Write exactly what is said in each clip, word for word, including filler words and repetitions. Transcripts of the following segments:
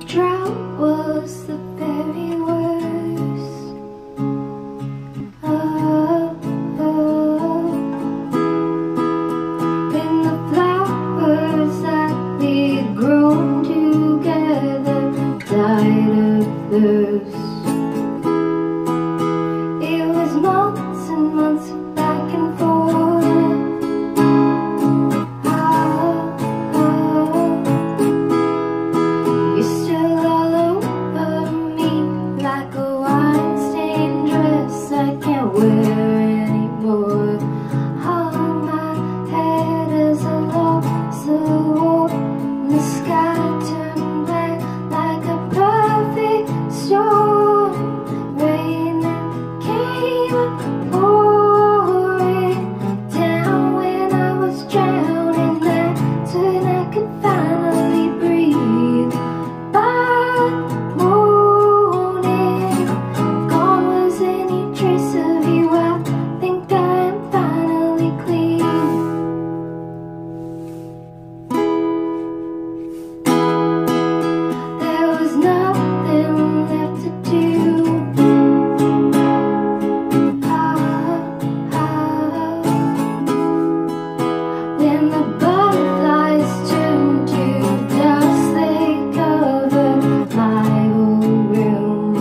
drought was the very worst. Oh, oh. When the flowers that we'd grown together died of thirst. It was months and months of back and forth. Anymore, hung my head as I lost the war. The sky turned black like a perfect storm. Rain that came pouring down when I was drowning. That's when I could finally breathe. By morning, gone was any trace of you. I think I am finally clean. There was nothing left to do. Ah, ah. When the butterflies turned to dust, they covered my whole room.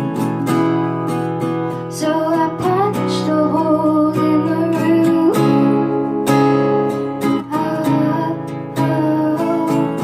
So I punched a hole in the roof. Oh, oh.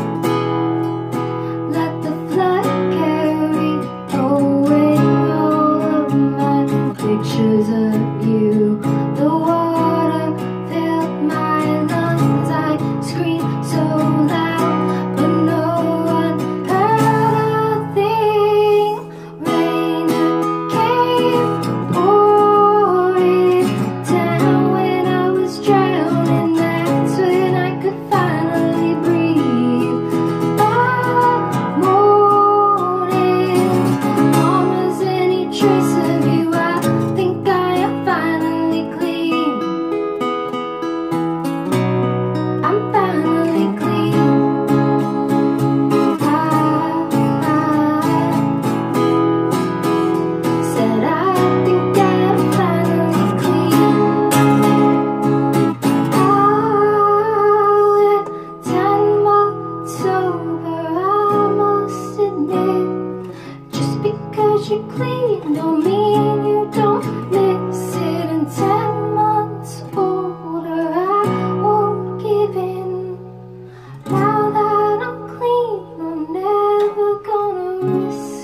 Let the flood carry away all of my pictures of you. The water filled my lungs. I screamed so loud, but no one heard a thing. Rain came pouring down when I was drowning. That's when I could finally breathe. By morning, gone was any trace of you. I think I am finally clean. I'm finally clean. I, I said I think I am finally clean. Oh, at ten months sober, I must admit, just because you're clean don't mean you don't miss it. And ten months older, I won't give in. Now that I'm clean, I'm never gonna risk